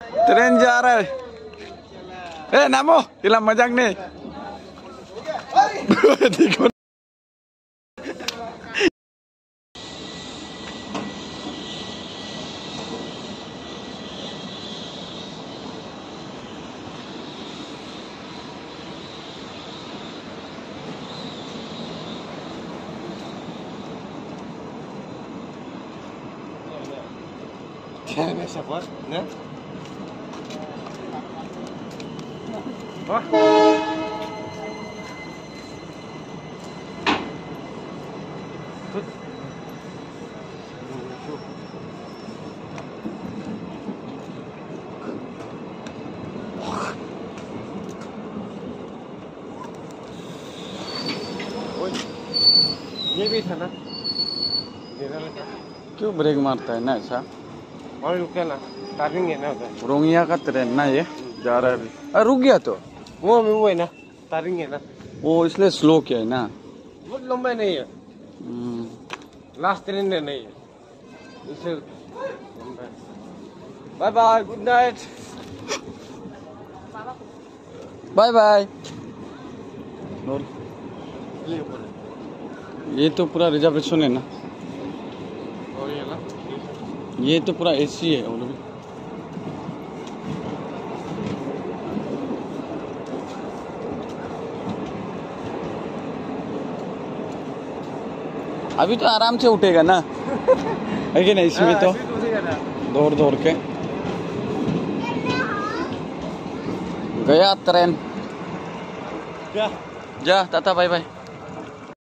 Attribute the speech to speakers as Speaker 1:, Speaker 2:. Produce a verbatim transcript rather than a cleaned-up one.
Speaker 1: Train जा रहा है। ए नामो इला मजाक नहीं। देखो
Speaker 2: Kayaknya siapa? Ne? Wah. Tut. Oi. ये भी था ना?
Speaker 1: क्यों ब्रेक मारता है ना ऐसा?
Speaker 2: और रुके ना, टर्निंग है ना उधर।
Speaker 1: रोंगिया का ट्रेन ना ये जा रहा है अभी। अरे रुक गया तो
Speaker 2: वो में वो है ना, टर्निंग है ना।
Speaker 1: वो इसलिए स्लो किया है ना।
Speaker 2: बहुत लंबा नहीं है, लास्ट ट्रेन नहीं है इसे। Bye bye, good night.
Speaker 1: Bye bye. ये तो पूरा रिजर्वेशन है ना।
Speaker 2: और ये ना,
Speaker 1: ये तो पूरा एसी है और भी। अभी तो आराम से उठेगा ना, है कि नहीं? इसमें तो दौड़ दौड़ के गया ट्रेन।
Speaker 2: क्या?
Speaker 1: जा टाटा बाय बाय।